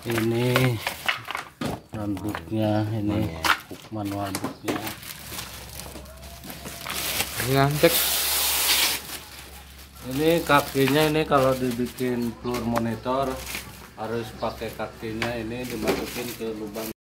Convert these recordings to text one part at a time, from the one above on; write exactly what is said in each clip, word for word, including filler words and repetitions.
Ini notebooknya, ini manual booknya. Ngantek. Ini kakinya, ini kalau dibikin floor monitor harus pakai kakinya, ini dimasukin ke lubang.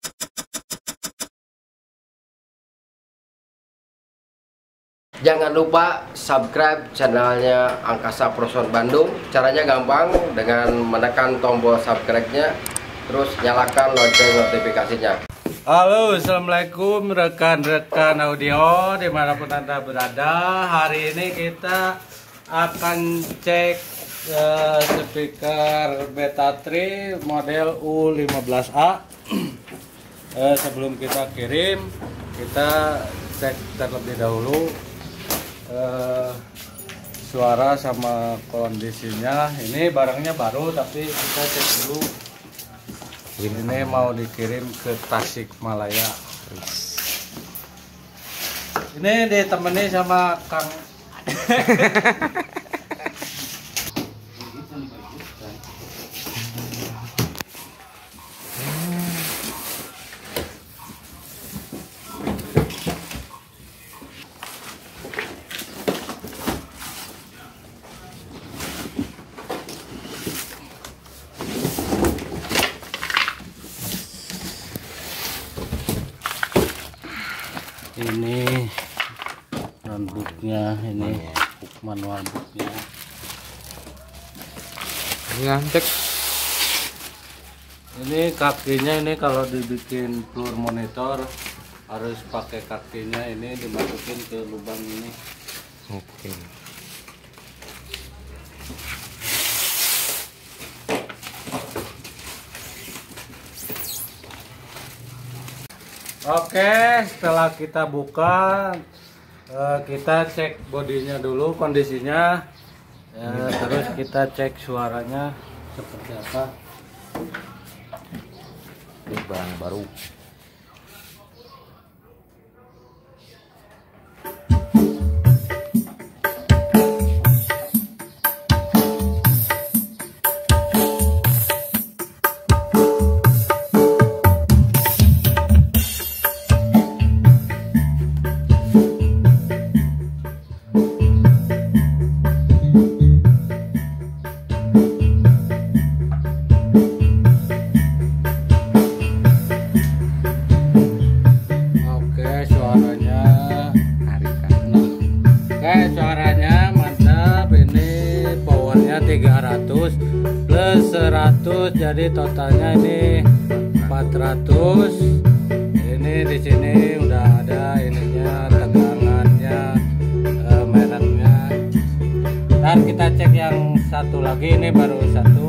Jangan lupa subscribe channelnya Angkasa Prosor Bandung. Caranya gampang, dengan menekan tombol subscribe-nya, terus nyalakan lonceng notifikasinya. Halo, assalamualaikum rekan-rekan audio dimanapun anda berada. Hari ini kita akan cek uh, speaker Beta tiga model U lima belas A. uh, sebelum kita kirim, kita cek terlebih dahulu uh, suara sama kondisinya. Ini barangnya baru tapi kita cek dulu. Ini mau dikirim ke Tasikmalaya. Ini ditemani sama Kang. Ini notebooknya, ini manual booknya. Ngantek. Ini kakinya, ini kalau dibikin floor monitor harus pakai kakinya, ini dimasukin ke lubang ini. Oke. Oke, setelah kita buka, eh, kita cek bodinya dulu kondisinya, eh, terus kita cek suaranya seperti apa. Ini barang baru. tiga ratus plus seratus, jadi totalnya ini empat ratus. Ini di sini udah ada ininya, tegangannya, eh, mereknya. Dan kita cek yang satu lagi, ini baru satu.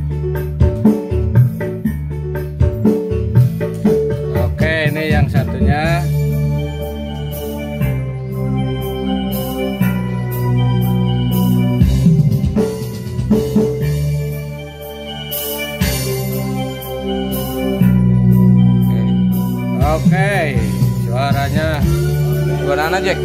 Oke, ini yang satunya. Oke, suaranya Gimana, Jack?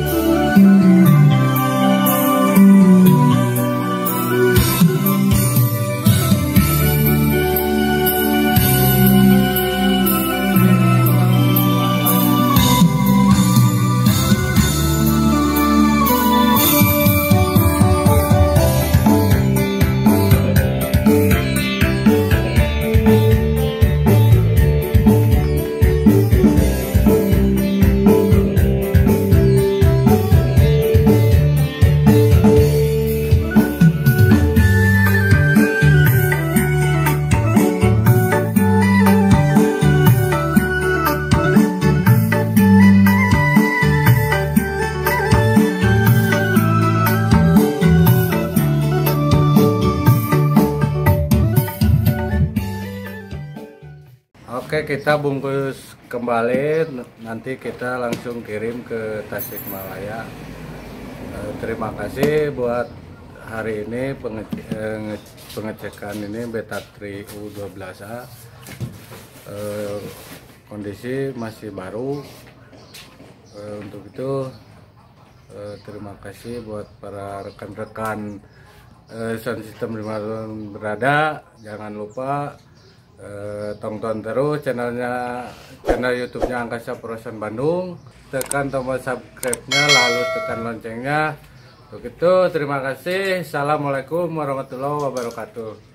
Oke, kita bungkus kembali, nanti kita langsung kirim ke Tasikmalaya. Eh, terima kasih buat hari ini pengece eh, pengecekan ini Beta tiga U dua belas A. Eh, kondisi masih baru. Eh, untuk itu eh, terima kasih buat para rekan-rekan eh, sound system dimanapun berada. Jangan lupa Eh, tonton terus channelnya, channel YouTube-nya Angkasa Production Bandung. Tekan tombol subscribe-nya, lalu tekan loncengnya. Begitu, terima kasih. Assalamualaikum warahmatullahi wabarakatuh.